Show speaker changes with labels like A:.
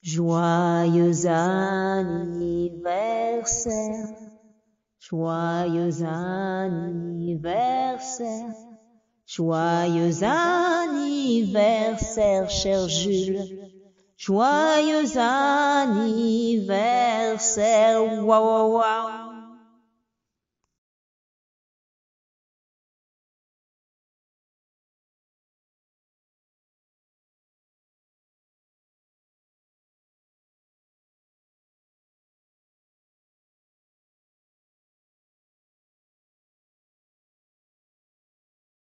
A: Joyeux anniversaire, joyeux anniversaire, joyeux anniversaire, cher Jules. Joyeux anniversaire, waouh, waouh, waouh.